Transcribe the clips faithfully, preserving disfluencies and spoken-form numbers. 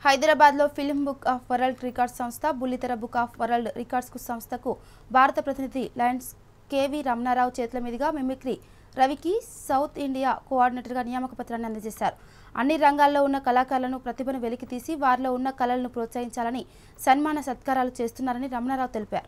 హైదరాబాద్లో film book of world records సంస్థ బుల్లితెర బుక్ ఆఫ్ వరల్డ్ రికార్డ్స్ సంస్థకు భారత ప్రతినిధి లయన్స్ కేవి రమణారావు చేతుల మీదుగా మిమిక్రీ రవికి సౌత్ ఇండియా కోఆర్డినేటర్గా నియామక పత్రాన్ని అందజేశారు. అన్ని రంగాల్లో ఉన్న కళాకారులను ప్రతిభను వెలికితీసి వారిలో ఉన్న కళలను ప్రోత్సహించాలని సన్మాన సత్కారాలు చేస్తున్నారని రమణారావు తెలిపారు.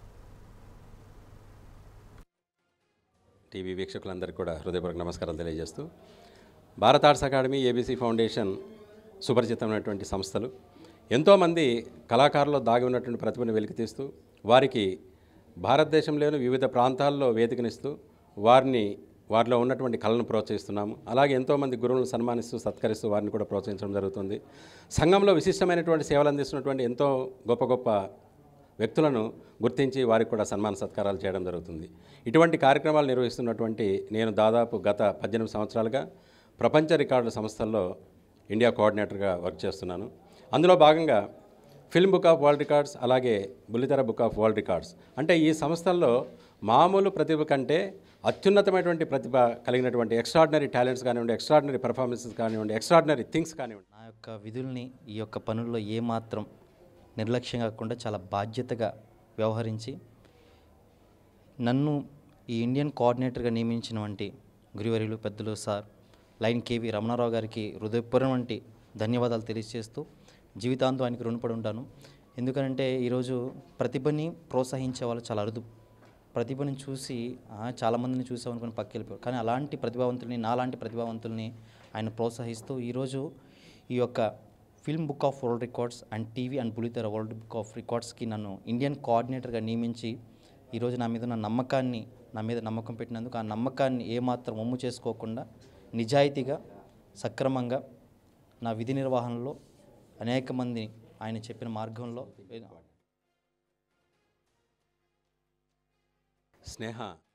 టీవీ వీక్షకులందరికీ కూడా హృదయపూర్వక నమస్కారం తెలియజేస్తూ Bharat arts academy, ABC foundation సుపరిచితమైనటువంటి సంస్థలు ఎంతోమంది కళాకారులు దాగి ఉన్నటువంటి ప్రతిభను వెలికితీస్తూ వారికి భారతదేశంలోని వివిధ ప్రాంతాల్లో వేదికనిస్తూ వారిని వారిలో ఉన్నటువంటి కళను ప్రోత్సహిస్తున్నాము. అలాగే ఎంతోమంది గురువులను సన్మానిస్తూ సత్కరిస్తూ వారిని కూడా ప్రోత్సహించడం జరుగుతుంది. సంఘంలో విశిష్టమైనటువంటి సేవలు అందిస్తున్నటువంటి ఎంతో గొప్ప గొప్ప వ్యక్తులను గుర్తించి వారికి కూడా సన్మాన సత్కారాలు చేయడం జరుగుతుంది. ఇటువంటి కార్యక్రమాలు నిర్వహిస్తున్నటువంటి నేను దాదాపు గత పద్దెనిమిది సంవత్సరాలుగా ప్రపంచ రికార్డుల సంస్థల్లో ఇండియా కోఆర్డినేటర్గా వర్క్ చేస్తున్నాను. అందులో భాగంగా film book of world records, అలాగే బుల్లితెర బుక్ ఆఫ్ వరల్డ్ రికార్డ్స్ అంటే ఈ సంస్థల్లో మామూలు ప్రతిభ కంటే అత్యున్నతమైనటువంటి ప్రతిభ కలిగినటువంటి ఎక్స్ట్రాడినరీ టాలెంట్స్ కానివ్వండి, ఎక్స్ట్రాడినరీ పర్ఫార్మెన్సెస్ కానివ్వండి, ఎక్స్ట్రాడినరీ థింగ్స్ కానివ్వండి. నా యొక్క విధుల్ని ఈ యొక్క పనుల్లో ఏమాత్రం నిర్లక్ష్యం కాకుండా చాలా బాధ్యతగా వ్యవహరించి నన్ను ఈ ఇండియన్ కోఆర్డినేటర్గా నియమించినటువంటి గురువర్యులు పెద్దలు సార్ లైన్ కేవి రమణారావు గారికి హృదయపూర్వకమైన ధన్యవాదాలు తెలియజేస్తూ జీవితాంతం ఆయనకి రుణపడి ఉంటాను. ఎందుకంటే ఈరోజు ప్రతిభని ప్రోత్సహించే వాళ్ళు చాలా అరుదు. ప్రతిభని చూసి చాలామందిని చూసామనుకుని పక్కకి వెళ్ళిపోయారు. కానీ అలాంటి ప్రతిభావంతుల్ని, నాలాంటి ప్రతిభావంతుల్ని ఆయన ప్రోత్సహిస్తూ ఈరోజు ఈ యొక్క film book of world records and TV and బుల్లితెర వరల్డ్ బుక్ ఆఫ్ రికార్డ్స్కి నన్ను ఇండియన్ కోఆర్డినేటర్గా నియమించి ఈరోజు నా మీద ఉన్న నమ్మకాన్ని నా మీద నమ్మకం పెట్టినందుకు ఆ నమ్మకాన్ని ఏమాత్రం ఒమ్ము చేసుకోకుండా నిజాయితీగా సక్రమంగా నా విధి నిర్వహణలో అనేక మంది ఆయన చెప్పిన మార్గంలో స్నేహ